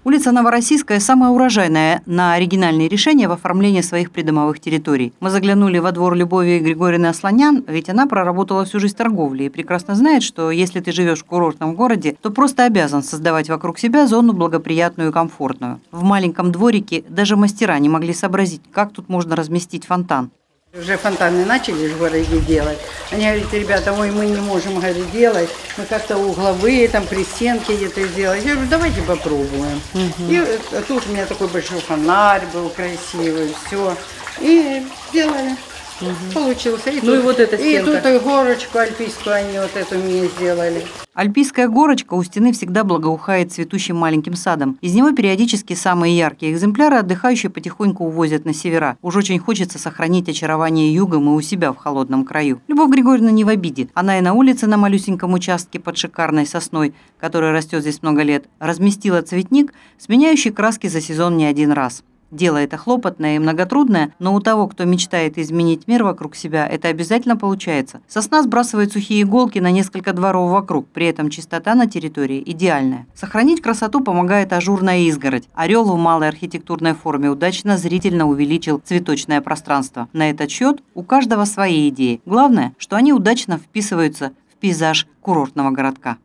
Улица Новороссийская – самая урожайная на оригинальные решения в оформлении своих придомовых территорий. Мы заглянули во двор Любови Григорьевны Асланян, ведь она проработала всю жизнь в торговле и прекрасно знает, что если ты живешь в курортном городе, то просто обязан создавать вокруг себя зону благоприятную и комфортную. В маленьком дворике даже мастера не могли сообразить, как тут можно разместить фонтан. Уже фонтаны начали в городе делать. Они говорят: ребята, ой, мы не можем, говорит, делать. Мы как-то угловые, там при стенке где-то сделать. Я говорю: давайте попробуем. И тут у меня такой большой фонарь был красивый, все. И сделали. Получился. И ну и вот эта стенка. И тут и горочку альпийскую они вот эту мне сделали. Альпийская горочка у стены всегда благоухает цветущим маленьким садом. Из него периодически самые яркие экземпляры отдыхающие потихоньку увозят на севера. Уж очень хочется сохранить очарование югом и у себя в холодном краю. Любовь Григорьевна не в обиде. Она и на улице на малюсеньком участке под шикарной сосной, которая растет здесь много лет, разместила цветник, сменяющий краски за сезон не один раз. Дело это хлопотное и многотрудное, но у того, кто мечтает изменить мир вокруг себя, это обязательно получается. Сосна сбрасывает сухие иголки на несколько дворов вокруг, при этом чистота на территории идеальная. Сохранить красоту помогает ажурная изгородь. Орел в малой архитектурной форме удачно зрительно увеличил цветочное пространство. На этот счет у каждого свои идеи. Главное, что они удачно вписываются в пейзаж курортного городка.